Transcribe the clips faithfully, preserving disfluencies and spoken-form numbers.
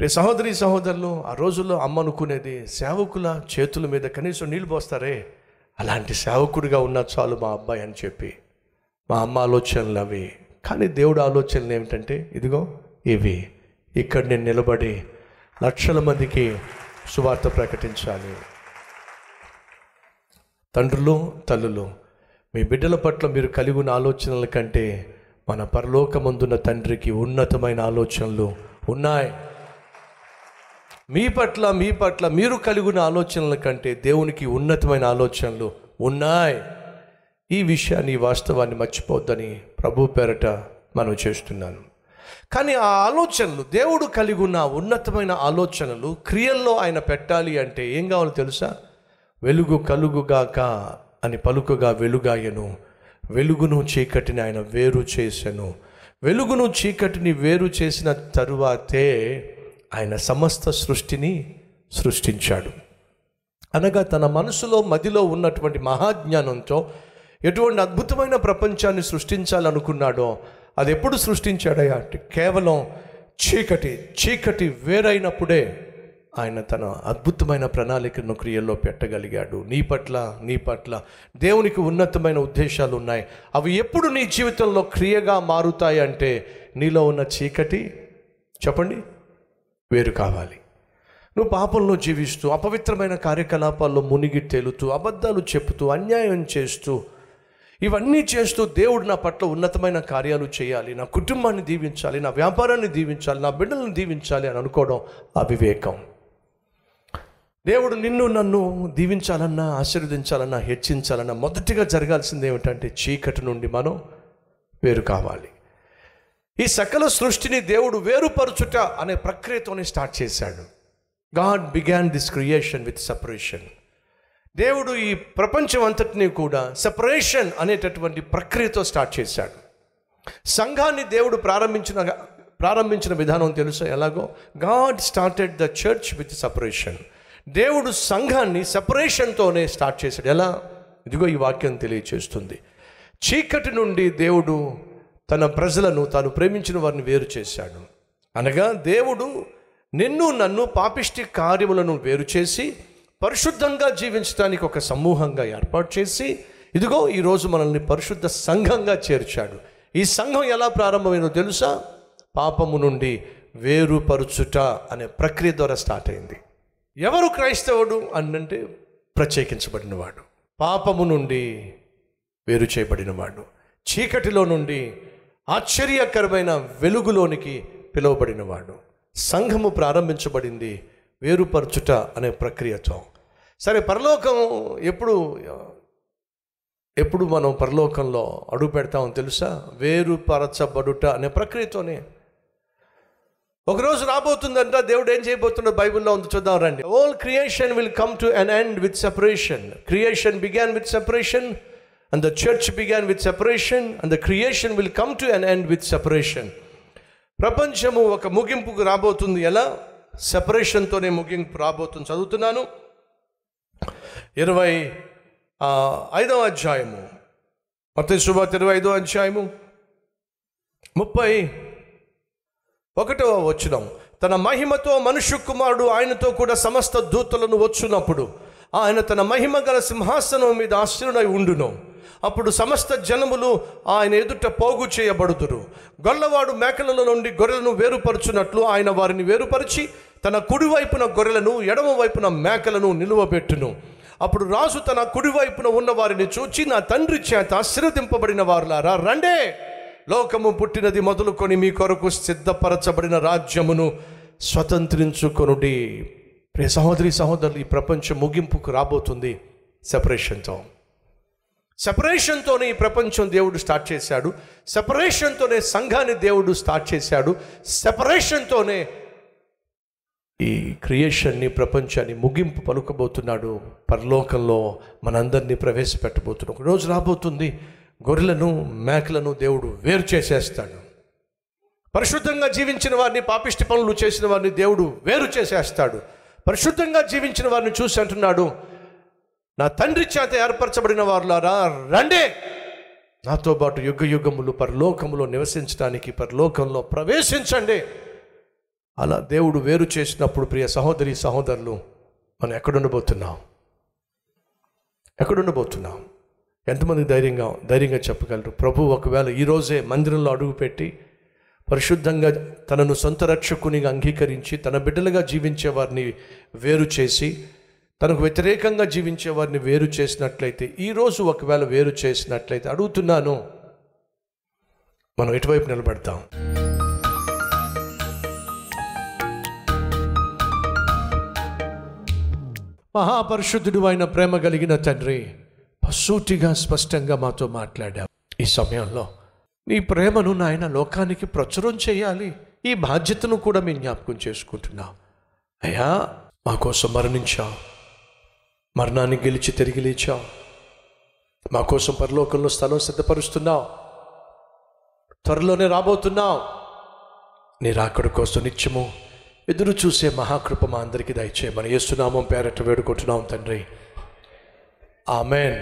ప్రియ సహోదరి సహోదరులు, ఆ రోజుల్లో అమ్మ అనుకునేది సేవకుల చేతుల మీద కనీసం నీళ్ళు పోస్తారే, అలాంటి సేవకుడిగా ఉన్నా చాలు మా అబ్బాయి అని చెప్పి. మా అమ్మ ఆలోచనలు అవి. కానీ దేవుడు ఆలోచనలు ఏమిటంటే ఇదిగో ఇవి, ఇక్కడ నేను నిలబడి లక్షల మందికి సువార్త ప్రకటించాలి. తండ్రులు, తల్లులు, మీ బిడ్డల పట్ల మీరు కలిగి ఉన్న ఆలోచనల కంటే మన పరలోకమందున్న తండ్రికి ఉన్నతమైన ఆలోచనలు ఉన్నాయి. మీ పట్ల మీ పట్ల మీరు కలిగి ఉన్న ఆలోచనల కంటే దేవునికి ఉన్నతమైన ఆలోచనలు ఉన్నాయి. ఈ విషయాన్ని, ఈ వాస్తవాన్ని మర్చిపోద్దని ప్రభు పేరట మనం చేస్తున్నాను. కానీ ఆ ఆలోచనలు, దేవుడు కలిగి ఉన్న ఉన్నతమైన ఆలోచనలు క్రియల్లో ఆయన పెట్టాలి అంటే ఏం కావాలో తెలుసా? వెలుగు కలుగుగాక అని పలుకగా వెలుగాయను, వెలుగును చీకటిని ఆయన వేరు చేసెను. వెలుగును చీకటిని వేరు చేసిన తరువాతే ఆయన సమస్త సృష్టిని సృష్టించాడు. అనగా తన మనసులో మదిలో ఉన్నటువంటి మహాజ్ఞానంతో ఎటువంటి అద్భుతమైన ప్రపంచాన్ని సృష్టించాలనుకున్నాడో అది ఎప్పుడు సృష్టించాడయ్యా అంటే కేవలం చీకటి చీకటి వేరైనప్పుడే ఆయన తన అద్భుతమైన ప్రణాళికను క్రియల్లో పెట్టగలిగాడు. నీ పట్ల నీ పట్ల దేవునికి ఉన్నతమైన ఉద్దేశాలు ఉన్నాయి. అవి ఎప్పుడు నీ జీవితంలో క్రియగా మారుతాయి అంటే నీలో ఉన్న చీకటి చెప్పండి వేరు కావాలి. నువ్వు పాపంలో జీవిస్తూ అపవిత్రమైన కార్యకలాపాల్లో మునిగి తేలుతూ అబద్ధాలు చెప్తూ అన్యాయం చేస్తూ ఇవన్నీ చేస్తూ దేవుడు నా పట్ల ఉన్నతమైన కార్యాలు చేయాలి, నా కుటుంబాన్ని దీవించాలి, నా వ్యాపారాన్ని దీవించాలి, నా బిడ్డలను దీవించాలి అని అనుకోవడం అవివేకం. దేవుడు నిన్ను నన్ను దీవించాలన్నా, ఆశీర్వదించాలన్నా, హెచ్చించాలన్నా మొదటిగా జరగాల్సింది ఏమిటంటే చీకటి నుండి మనం వేరు కావాలి. ఈ సకల సృష్టిని దేవుడు వేరుపరచుట అనే ప్రక్రియతోనే స్టార్ట్ చేశాడు. God began this creation with separation. దేవుడు ఈ ప్రపంచం అంతటినీ కూడా సెపరేషన్ అనేటటువంటి ప్రక్రియతో స్టార్ట్ చేశాడు. సంఘాన్ని దేవుడు ప్రారంభించిన ప్రారంభించిన విధానం తెలుసా ఎలాగో? God started the church with separation. దేవుడు సంఘాన్ని సెపరేషన్తోనే స్టార్ట్ చేశాడు. ఎలా? ఇదిగో ఈ వాక్యం తెలియచేస్తుంది. చీకటి నుండి దేవుడు తన ప్రజలను, తాను ప్రేమించిన వారిని వేరు చేశాడు. అనగా దేవుడు నిన్ను నన్ను పాపిష్టి కార్యములను వేరు చేసి పరిశుద్ధంగా జీవించడానికి ఒక సమూహంగా ఏర్పాటు చేసి ఇదిగో ఈరోజు మనల్ని పరిశుద్ధ సంఘంగా చేర్చాడు. ఈ సంఘం ఎలా ప్రారంభమైందో తెలుసా? పాపము నుండి వేరుపరుచుట అనే ప్రక్రియ ద్వారా స్టార్ట్ అయింది. ఎవరు క్రైస్తవుడు అనంటే ప్రత్యేకించబడినవాడు, పాపము నుండి వేరు చేయబడినవాడు, చీకటిలో నుండి ఆశ్చర్యకరమైన వెలుగులోనికి పిలువబడినవాడు. సంఘము ప్రారంభించబడింది వేరుపరచుట అనే ప్రక్రియతో. సరే, పరలోకం ఎప్పుడు ఎప్పుడు మనం పరలోకంలో అడుగు పెడతామో తెలుసా? వేరుపరచబడుట అనే ప్రక్రియతోనే. ఒకరోజు రాబోతుందంట. దేవుడు ఏం చేయబోతున్నాడు బైబిల్లో ఉంది, చూద్దాం రండి. All creation will come to an end with separation. Creation began with separation and the church began with separation and the creation will come to an end with separation. ప్రపంచము ఒక ముగింపుకు రాబోతుంది. ఎలా? సెపరేషన్తోనే ముగింపు రాబోతుంది. చదువుతున్నాను ఇరవై ఐదవ అధ్యాయము, మత్తయి సువార్త ఇరవై ఐదవ అధ్యాయము ముప్పై ఒకటవ వచనం. తన మహిమతో మనుష్య కుమారుడు ఆయనతో కూడా సమస్త దూతలను వచ్చునప్పుడు ఆయన తన మహిమ గల సింహాసనం మీద ఆసీనుడై ఉండును. అప్పుడు సమస్త జనములు ఆయన ఎదుట పోగు చేయబడుదురు. గొల్లవాడు మేకలలో నుండి గొర్రెలను వేరుపరచునట్లు ఆయన వారిని వేరుపరిచి తన కుడివైపున గొర్రెలను ఎడమ వైపున మేకలను నిలువబెట్టును. అప్పుడు రాజు తన కుడివైపున ఉన్న వారిని చూచి, నా తండ్రి చేత ఆశీర్వదింపబడిన వారులారా రండే, లోకము పుట్టినది మొదలుకొని మీ కొరకు సిద్ధపరచబడిన రాజ్యమును స్వతంత్రించుకొనుడి. ప్రియ సహోదరి సహోదరులు, ఈ ప్రపంచం ముగింపుకు రాబోతుంది సెపరేషన్తో. సెపరేషన్తోనే ఈ ప్రపంచం దేవుడు స్టార్ట్ చేశాడు. సెపరేషన్తోనే సంఘాన్ని దేవుడు స్టార్ట్ చేశాడు. సెపరేషన్తోనే ఈ క్రియేషన్ని, ప్రపంచాన్ని ముగింపు పలుకబోతున్నాడు. పరలోకంలో మనందరినీ ప్రవేశపెట్టబోతున్నాడు. ఒక రోజు రాబోతుంది, గొర్రెలను మేకలను దేవుడు వేరు చేసేస్తాడు. పరిశుద్ధంగా జీవించిన వారిని, పాపిష్టి పనులు చేసిన వారిని దేవుడు వేరు చేసేస్తాడు. పరిశుద్ధంగా జీవించిన వారిని చూసి అంటున్నాడు, నా తండ్రి చేత ఏర్పరచబడిన వారులారా రండే, నాతో పాటు యుగ యుగములు పరలోకములో నివసించడానికి, పరలోకంలో ప్రవేశించండి. అలా దేవుడు వేరు చేసినప్పుడు ప్రియ సహోదరి సహోదరులు, మనం ఎక్కడుండబోతున్నాం ఎక్కడుండబోతున్నాం ఎంతమంది ధైర్యంగా ధైర్యంగా చెప్పగలరు? ప్రభు ఒకవేళ ఈరోజే మందిరంలో అడుగుపెట్టి పరిశుద్ధంగా తనను సొంత రక్షకునిగా అంగీకరించి తన బిడ్డలుగా జీవించే వారిని వేరు చేసి తనకు వ్యతిరేకంగా జీవించే వారిని వేరు చేసినట్లయితే, ఈరోజు ఒకవేళ వేరు చేసినట్లయితే అడుగుతున్నాను, మనం ఎటువైపు నిలబడతాం? మహాపరిశుద్ధుడు అయిన ప్రేమ కలిగిన తండ్రి, సూటిగా స్పష్టంగా మాతో మాట్లాడావు. ఈ సమయంలో నీ ప్రేమను నాయన లోకానికి ప్రచురం చేయాలి, ఈ బాధ్యతను కూడా మేము జ్ఞాపకం చేసుకుంటున్నాం. అయ్యా, మా కోసం మరణించావు, మరణాన్ని గెలిచి తిరిగి లేచావు, మా కోసం పరలోకంలో స్థలం సిద్ధపరుస్తున్నావు, త్వరలోనే రాబోతున్నావు. నీ రాకడ కోసం నిత్యము ఎదురు చూసే మహాకృప మా అందరికీ దయచేయమని యేసునామం పేరట వేడుకుంటున్నాం తండ్రి, ఆమెన్.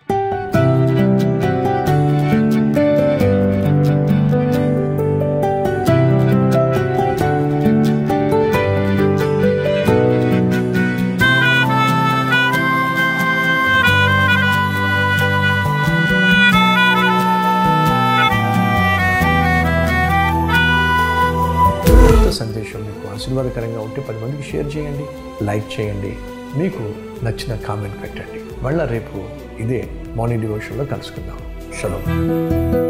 సందేశం మీకు ఆశీర్వాదకరంగా ఉంటే పది మందికి షేర్ చేయండి, లైక్ చేయండి, మీకు నచ్చిన కామెంట్ పెట్టండి. మళ్ళీ రేపు ఇదే మార్నింగ్ డివోషన్లో కలుసుకుందాం. షలోమ్.